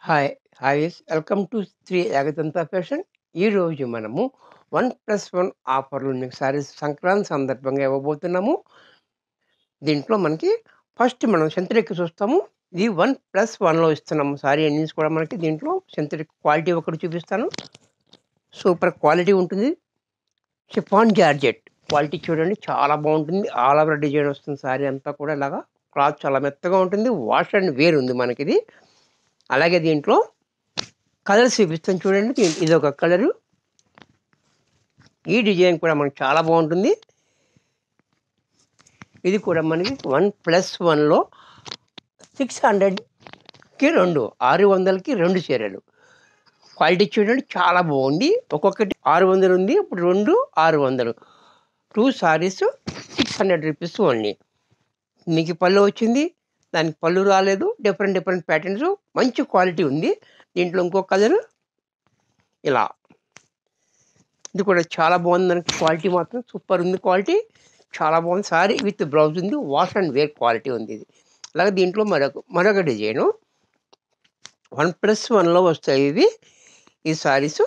Hi హాయ్స్ welcome to Shri Ekadanta fashion. ఈరోజు మనము 1+1 ఆఫర్లు ఉన్న సారీస్ సంక్రాంతి సందర్భంగా ఇవ్వబోతున్నాము. దీంట్లో మనకి ఫస్ట్ మనం సింథటిక్ చూస్తాము. ఇది 1+1లో ఇస్తున్నాము. సారీ అన్నీ కూడా మనకి దీంట్లో సింథటిక్ క్వాలిటీ ఒకటి చూపిస్తాను. సూపర్ క్వాలిటీ ఉంటుంది. షిఫాన్ జార్జెట్ క్వాలిటీ చూడండి, చాలా బాగుంటుంది. ఆల్ ఓవర్ డిజైన్ వస్తుంది. సారీ అంతా కూడా ఇలాగా క్లాత్ చాలా మెత్తగా ఉంటుంది. వాష్ అండ్ వేర్ ఉంది మనకి ఇది. అలాగే దీంట్లో కలర్స్ చూపిస్తాను చూడండి. ఇది ఒక కలరు. ఈ డిజైన్ కూడా మనకు చాలా బాగుంటుంది. ఇది కూడా మనకి 1+1లో 600కి 2, 600కి 2 చీరలు. క్వాలిటీ చూడండి, చాలా బాగుంది. ఒక్కొక్కటి 600 ఉంది, ఇప్పుడు 2 600. 2 సారీస్ 600 రూపీస్ ఓన్లీ. మీకు పళ్ళు వచ్చింది, దానికి పళ్ళు రాలేదు. డిఫరెంట్ ప్యాటర్న్స్, మంచి క్వాలిటీ ఉంది. దీంట్లో ఇంకో కలరు ఇలా. ఇది కూడా చాలా బాగుంది. మనకి క్వాలిటీ మాత్రం సూపర్ ఉంది. క్వాలిటీ చాలా బాగుంది. సారీ విత్ బ్లౌజ్ ఉంది. వాష్ అండ్ వేర్ క్వాలిటీ ఉంది ఇది. అలాగే దీంట్లో మరొక డిజైను 1+1లో వస్తాయి ఇవి. ఈ సారీస్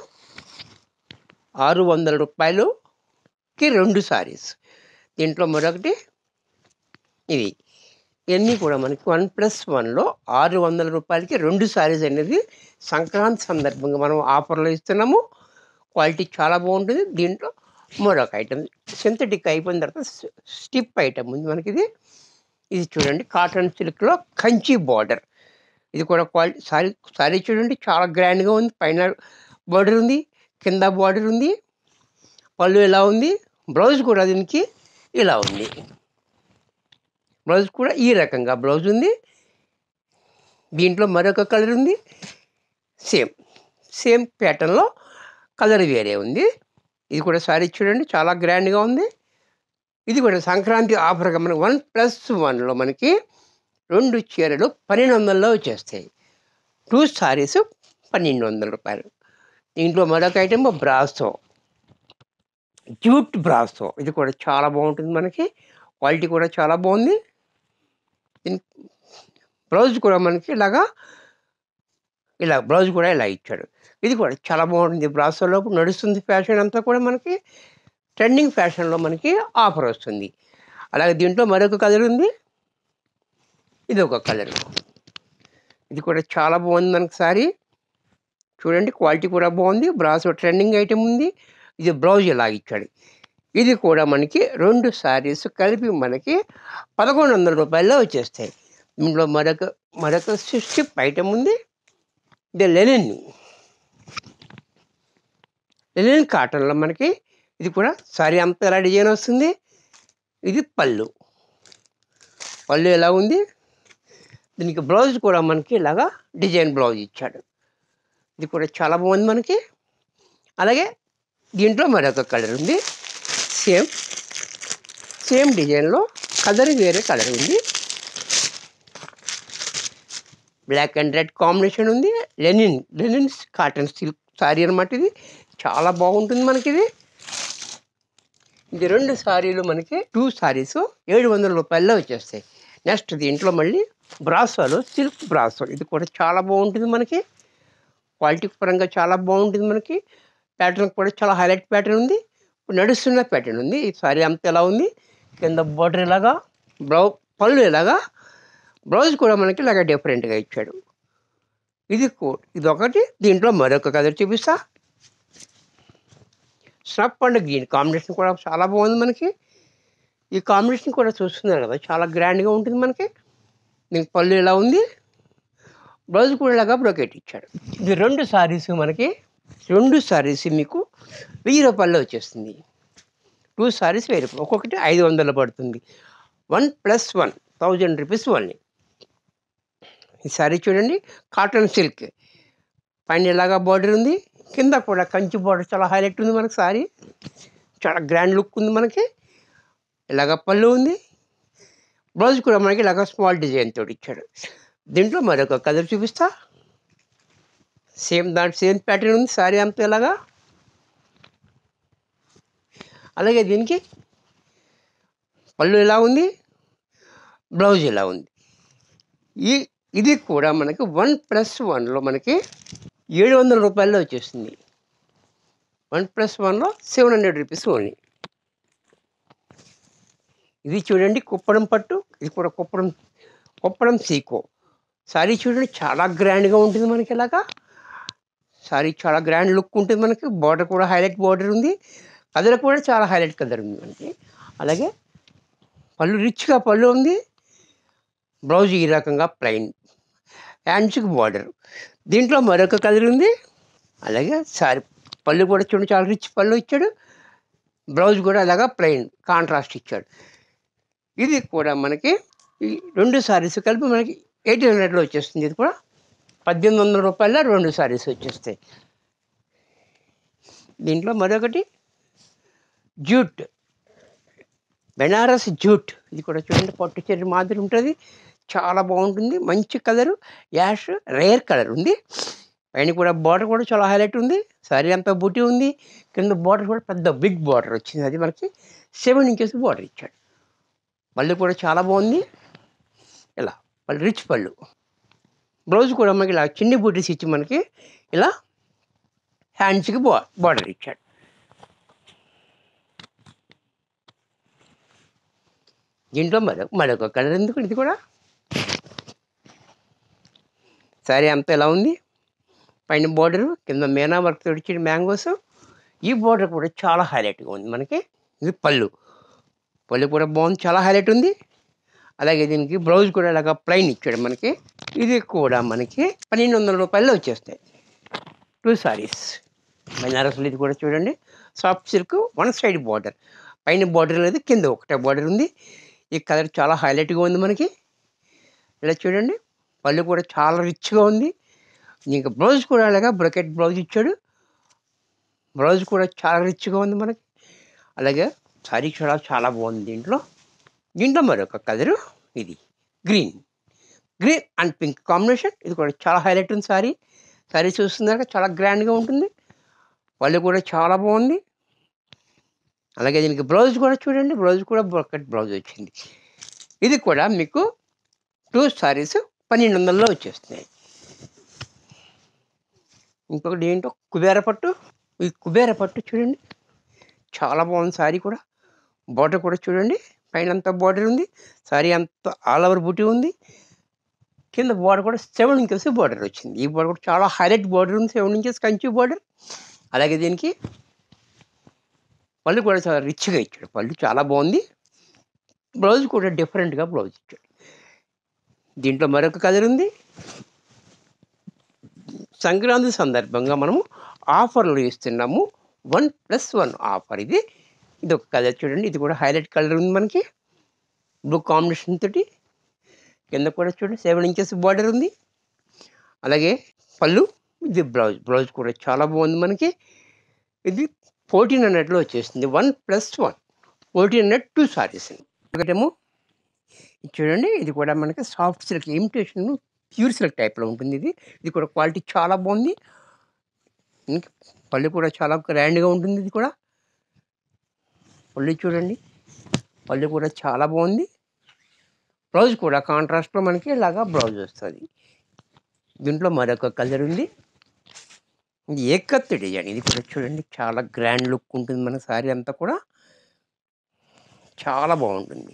600 రూపాయలుకి 2 సారీస్. దీంట్లో మరొకటి ఇది. ఇవన్నీ కూడా మనకి 1+1లో 600 రూపాయలకి 2 సారీస్ అనేది సంక్రాంతి సందర్భంగా మనం ఆఫర్లో ఇస్తున్నాము. క్వాలిటీ చాలా బాగుంటుంది. దీంట్లో మరొక ఐటమ్ సింథటిక్ అయిపోయిన తర్వాత స్టిప్ ఐటమ్ ఉంది మనకి ఇది. ఇది చూడండి, కాటన్ సిల్క్లో కంచి బార్డర్. ఇది కూడా క్వాలిటీ. సారీ చూడండి, చాలా గ్రాండ్గా ఉంది. పైన బార్డర్ ఉంది, కింద బార్డర్ ఉంది. పళ్ళు ఇలా ఉంది. బ్లౌజ్ కూడా దీనికి ఇలా ఉంది. బ్లౌజ్ కూడా ఈ రకంగా బ్లౌజ్ ఉంది. దీంట్లో మరొక కలర్ ఉంది. సేమ్ ప్యాటర్న్లో కలర్ వేరే ఉంది. ఇది కూడా సారీ చూడండి, చాలా గ్రాండ్గా ఉంది. ఇది కూడా సంక్రాంతి ఆఫర్గా మనకి 1+1లో మనకి 2 చీరలు 1200లో వచ్చేస్తాయి. 2 సారీస్ 1200 రూపాయలు. దీంట్లో మరొక ఐటమ్ బ్రాసో, జూట్ బ్రాసో. ఇది కూడా చాలా బాగుంటుంది. మనకి క్వాలిటీ కూడా చాలా బాగుంది. బ్లౌజ్ కూడా మనకి ఇలా బ్లౌజ్ కూడా ఇలా ఇచ్చాడు. ఇది కూడా చాలా బాగుంటుంది. బ్రాసోలో నడుస్తుంది ఫ్యాషన్ అంతా కూడా మనకి ట్రెండింగ్ ఫ్యాషన్లో మనకి ఆఫర్ వస్తుంది. అలాగే దీంట్లో మరొక కలర్ ఉంది. ఇది ఒక కలర్. ఇది కూడా చాలా బాగుంది మనకి సారీ. చూడండి, క్వాలిటీ కూడా బాగుంది. బ్రాసో ట్రెండింగ్ ఐటమ్ ఉంది. ఇది బ్లౌజ్ ఇలా ఇచ్చాడు. ఇది కూడా మనకి 2 సారీస్ కలిపి మనకి 1100 రూపాయల్లో వచ్చేస్తాయి. దీంట్లో మరొక స్టిప్ ఐటమ్ ఉంది. ఇది లెనిన్ కాటన్లో మనకి. ఇది కూడా సారీ అంతా ఎలా డిజైన్ వస్తుంది. ఇది పళ్ళు ఎలా ఉంది. దీనికి బ్లౌజ్ కూడా మనకి ఇలాగా డిజైన్ బ్లౌజ్ ఇచ్చాడు. ఇది కూడా చాలా బాగుంది మనకి. అలాగే దీంట్లో మరొక కలర్ ఉంది. సేమ్ డిజైన్లో కలర్ వేరే కలర్ ఉంది. బ్లాక్ అండ్ రెడ్ కాంబినేషన్ ఉంది. లెనిన్ కాటన్ సిల్క్ సారీ అనమాట. ఇది చాలా బాగుంటుంది మనకి. ఇది 2 సారీలు మనకి 2 సారీస్ 700 రూపాయల్లో వచ్చేస్తాయి. నెక్స్ట్ దీంట్లో మళ్ళీ బ్రాసోలో సిల్క్ బ్రాసో. ఇది కూడా చాలా బాగుంటుంది మనకి. క్వాలిటీ పరంగా చాలా బాగుంటుంది మనకి. ప్యాటర్న్ కూడా చాలా హైలైట్ ప్యాటర్న్ ఉంది. నడుస్తున్న ప్యాటర్న్ ఉంది. ఈ సారీ అంతా ఎలా ఉంది. కింద బార్డర్ ఇలాగా, పళ్ళు ఇలాగా, బ్లౌజ్ కూడా మనకి ఇలాగ డిఫరెంట్గా ఇచ్చాడు. ఇదొకటి. దీంట్లో మరొక కలర్ చూపిస్తా. స్నఫ్ అండ్ గ్రీన్ కాంబినేషన్ కూడా చాలా బాగుంది మనకి. ఈ కాంబినేషన్ కూడా చూస్తున్నారు కదా, చాలా గ్రాండ్గా ఉంటుంది మనకి. దీనికి పళ్ళు ఇలా ఉంది. బ్లౌజ్ కూడా ఇలాగా బ్రోకెట్ ఇచ్చాడు. ఇది 2 సారీస్ మనకి. 2 సారీస్ మీకు 1000 రూపాయల్లో వచ్చేస్తుంది. 2 సారీస్ 1000 రూపాయలు. ఒక్కొక్కటి 500 పడుతుంది. 1+1 1000 రూపీస్ ఓన్లీ. ఈ సారీ చూడండి, కాటన్ సిల్క్. పైన ఇలాగా బార్డర్ ఉంది, కింద కూడా కంచి బార్డర్ చాలా హైలైట్ ఉంది మనకి. సారీ చాలా గ్రాండ్ లుక్ ఉంది మనకి. ఇలాగ పళ్ళు ఉంది. బ్లౌజ్ కూడా మనకి ఇలాగ స్మాల్ డిజైన్ తోటి ఇచ్చాడు. దీంట్లో మరొక కలర్ చూపిస్తా. సేమ్ ప్యాటర్న్ ఉంది. సారీ అంతా ఇలాగా. అలాగే దీనికి పళ్ళు ఇలా ఉంది, బ్లౌజ్ ఇలా ఉంది. ఈ ఇది కూడా మనకి 1+1లో మనకి 700 రూపాయల్లో వచ్చేస్తుంది. 1+1లో 700 రూపీస్ ఓన్లీ. ఇది చూడండి కుప్పడం పట్టు, ఇది కూడా కుప్పడం సీకో. సారీ చూడండి చాలా గ్రాండ్గా ఉంటుంది మనకి. ఇలాగా సారీ చాలా గ్రాండ్ లుక్ ఉంటుంది మనకి. బార్డర్ కూడా హైలైట్ బార్డర్ ఉంది. కలర్ కూడా చాలా హైలైట్ కలర్ ఉంది మనకి. అలాగే పళ్ళు రిచ్గా పళ్ళు ఉంది. బ్లౌజ్ ఈ రకంగా ప్లెయిన్, హ్యాండ్స్కి బార్డర్. దీంట్లో మరొక కలర్ ఉంది. అలాగే సారీ పళ్ళు కూడా చూడండి చాలా రిచ్ పళ్ళు ఇచ్చాడు. బ్లౌజ్ కూడా అలాగా ప్లెయిన్ కాంట్రాస్ట్ ఇచ్చాడు. ఇది కూడా మనకి ఈ 2 సారీస్ కలిపి మనకి 1800లో వచ్చేస్తుంది. ఇది కూడా 1800 రూపాయల 2 సారీస్ వచ్చేస్తాయి. దీంట్లో మరొకటి జూట్, బెనారస్ జూట్. ఇది కూడా చూడండి పట్టు చీర మాదిరి ఉంటుంది. చాలా బాగుంటుంది. మంచి కలరు, యాష్ రేర్ కలర్ ఉంది. పైన కూడా బార్డర్ కూడా చాలా హైలైట్ ఉంది. సారీ అంతా బూటీ ఉంది. కింద బార్డర్ కూడా పెద్ద బిగ్ బార్డర్ వచ్చింది. అది మనకి 7 ఇంచెస్ బార్డర్ ఇచ్చాడు. పళ్ళు కూడా చాలా బాగుంది. ఇలా పళ్ళు రిచ్ పళ్ళు. బ్లౌజ్ కూడా మనకి ఇలా చిన్ని బూటీస్ ఇచ్చి మనకి ఇలా హ్యాండ్స్కి బార్డర్ ఇచ్చాడు. దీంట్లో మరొక కలర్ ఎందుకు. ఇది కూడా సారీ అంతా ఎలా ఉంది. పైన బార్డరు, కింద మేనా వర్క్ తోడిచ్చిన మ్యాంగోస్. ఈ బార్డర్ కూడా చాలా హైలైట్గా ఉంది మనకి. ఇది పళ్ళు కూడా బాగుంది, చాలా హైలైట్ ఉంది. అలాగే దీనికి బ్లౌజ్ కూడా ఇలాగా ప్లెయిన్ ఇచ్చాడు మనకి. ఇది కూడా మనకి 1200 రూపాయల్లో వచ్చేస్తాయి 2 సారీస్. బెనారస్లో ఇది కూడా చూడండి సాఫ్ట్ సిల్క్, 1 సైడ్ బార్డర్. పైన బార్డర్ లేదు, కింద ఒకటే బార్డర్ ఉంది. ఈ కలర్ చాలా హైలైట్గా ఉంది మనకి. ఇలా చూడండి పళ్ళు కూడా చాలా రిచ్గా ఉంది. ఇంకా బ్లౌజ్ కూడా అలాగా బ్రకెట్ బ్లౌజ్ ఇచ్చాడు. బ్లౌజ్ కూడా చాలా రిచ్గా ఉంది మనకి. అలాగే సారీ కూడా చాలా బాగుంది. దీంట్లో మరొక కలరు, ఇది గ్రీన్ అండ్ పింక్ కాంబినేషన్. ఇది కూడా చాలా హైలైట్ ఉంది. సారీ చూస్తున్నాక చాలా గ్రాండ్గా ఉంటుంది. పళ్ళు కూడా చాలా బాగుంది. అలాగే దీనికి బ్లౌజ్ కూడా చూడండి, బ్లౌజ్ కూడా బ్రకెట్ బ్లౌజ్ వచ్చింది. ఇది కూడా మీకు 2 సారీస్ 1200లో వచ్చేస్తున్నాయి. ఇంకొకటి ఏంటో కుబేర పట్టు. ఈ కుబేర పట్టు చూడండి చాలా బాగుంది. సారీ కూడా బార్డర్ కూడా చూడండి పైన అంతా బార్డర్ ఉంది. సారీ అంతా ఆల్ ఓవర్ బూటీ ఉంది. కింద బార్డర్ కూడా 7 ఇంచెస్ బార్డర్ వచ్చింది. ఈ బార్డర్ కూడా చాలా హైలైట్ బార్డర్ ఉంది, 7 ఇంచెస్ కంచి బార్డర్. అలాగే దీనికి పళ్ళు కూడా చాలా రిచ్గా ఇచ్చాడు. పళ్ళు చాలా బాగుంది. బ్లౌజ్ కూడా డిఫరెంట్గా బ్లౌజ్ ఇచ్చాడు. దీంట్లో మరొక కలర్ ఉంది. సంక్రాంతి సందర్భంగా మనము ఆఫర్లు ఇస్తున్నాము. 1+1 ఆఫర్. ఇది ఒక కలర్ చూడండి. ఇది కూడా హైలైట్ కలర్ ఉంది మనకి, బ్లూ కాంబినేషన్ తోటి. కింద కూడా చూడండి 7 ఇంచెస్ బార్డర్ ఉంది. అలాగే పళ్ళు, ఇది బ్లౌజ్ కూడా చాలా బాగుంది మనకి. ఇది 1400లో వచ్చేస్తుంది. 1+1 1400 2 సారీస్. ఒకటేమో చూడండి ఇది కూడా మనకి soft silk imitation pure silk టైప్లో ఉంటుంది. ఇది కూడా క్వాలిటీ చాలా బాగుంది. పళ్ళు కూడా చాలా గ్రాండ్గా ఉంటుంది. ఇది కూడా పళ్ళు చూడండి, పళ్ళు కూడా చాలా బాగుంది. బ్లౌజ్ కూడా కాంట్రాస్ట్లో మనకి ఇలాగా బ్లౌజ్ వస్తుంది. దీంట్లో మరొక కలర్ ఉంది. ఇది ఏకత్ డిజైన్. ఇది కూడా చూడండి చాలా గ్రాండ్ లుక్ ఉంటుంది మన సారీ అంతా కూడా చాలా బాగుంటుంది.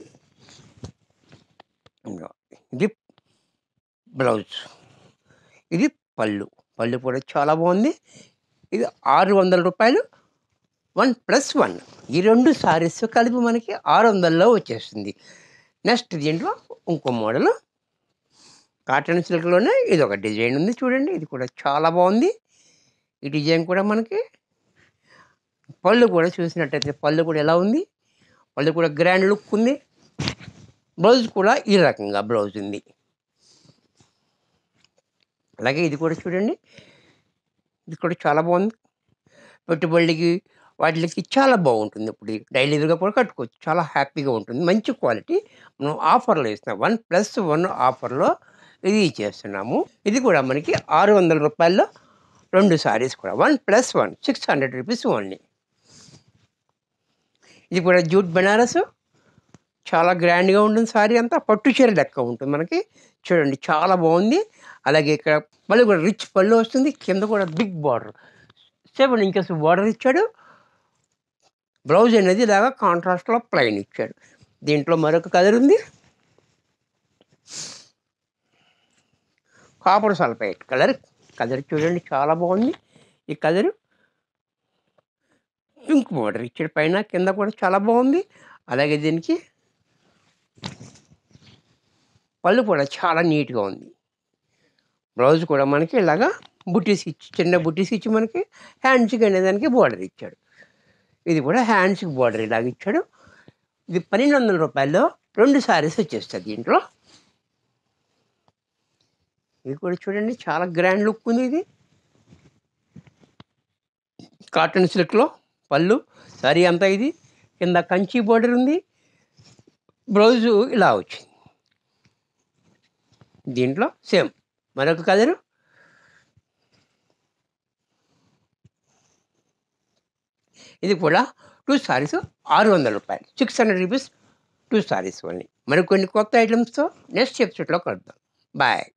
ఇది బ్లౌజ్, ఇది పళ్ళు కూడా చాలా బాగుంది. ఇది 600 రూపాయలు 1+1. ఈ 2 సారీస్ కలిపి మనకి 600లో వచ్చేస్తుంది. నెక్స్ట్ దీంట్లో ఇంకో మోడల్ కాటన్ సిల్క్లోనే ఇది ఒక డిజైన్ ఉంది చూడండి. ఇది కూడా చాలా బాగుంది. ఈ డిజైన్ కూడా మనకి పళ్ళు కూడా చూసినట్టయితే పళ్ళు కూడా ఎలా ఉంది. పళ్ళు కూడా గ్రాండ్ లుక్ ఉంది. బ్లౌజ్ కూడా ఈ రకంగా బ్లౌజ్ ఉంది. అలాగే ఇది కూడా చూడండి, ఇది కూడా చాలా బాగుంది. పెట్టుబడికి వాటికి చాలా బాగుంటుంది. ఇప్పుడు డైలీగా కూడా కట్టుకోవచ్చు, చాలా హ్యాపీగా ఉంటుంది. మంచి క్వాలిటీ. మనం ఆఫర్లో ఇస్తున్నాం. 1+1 ఆఫర్లో ఇది ఇచ్చేస్తున్నాము. ఇది కూడా మనకి 600 రూపాయల్లో 2 సారీస్ కూడా 1+1 600 రూపీస్ ఓన్లీ. ఇది కూడా జూట్ బెనారస్, చాలా గ్రాండ్గా ఉంటుంది. సారీ అంతా పట్టు చీర లెక్క ఉంటుంది మనకి. చూడండి చాలా బాగుంది. అలాగే ఇక్కడ మళ్ళీ కూడా రిచ్ పళ్ళు వస్తుంది, కింద కూడా బిగ్ బార్డర్ 7 ఇంచెస్ బార్డర్ ఇచ్చాడు. బ్లౌజ్ అనేది ఇలాగా కాంట్రాస్ట్లో ప్లెయిన్ ఇచ్చాడు. దీంట్లో మరొక కలర్ ఉంది, కాపర్ సల్ఫైట్ కలర్. కలర్ చూడండి చాలా బాగుంది. ఈ కలరు పింక్ బార్డర్ ఇచ్చాడు, పైన కింద కూడా చాలా బాగుంది. అలాగే దీనికి పళ్ళు కూడా చాలా నీట్గా ఉంది. బ్లౌజ్ కూడా మనకి ఇలాగా బుట్టీస్ ఇచ్చి, చిన్న బుట్టీస్ ఇచ్చి మనకి హ్యాండ్స్కి అనేదానికి బార్డర్ ఇచ్చాడు. ఇది కూడా హ్యాండ్స్కి బార్డర్ ఇలాగ ఇచ్చాడు. ఇది 1200 రూపాయల్లో 2 సారీస్ వచ్చేస్తుంది దీంట్లో. ఇది కూడా చూడండి చాలా గ్రాండ్ లుక్ ఉంది. ఇది కాటన్ సిల్క్లో పళ్ళు, సారీ అంతా ఇది, కింద కంచి బార్డర్ ఉంది, బ్లౌజు ఇలా వచ్చింది. దీంట్లో సేమ్ మరొక కలరు, ఇది కూడా 2 సారీస్ 600 రూపాయలు, 600 రూపీస్ 2 సారీస్ ఓన్లీ. మరికొన్ని కొత్త ఐటమ్స్తో నెక్స్ట్ ఎపిసోడ్లో కలుద్దాం. బాయ్.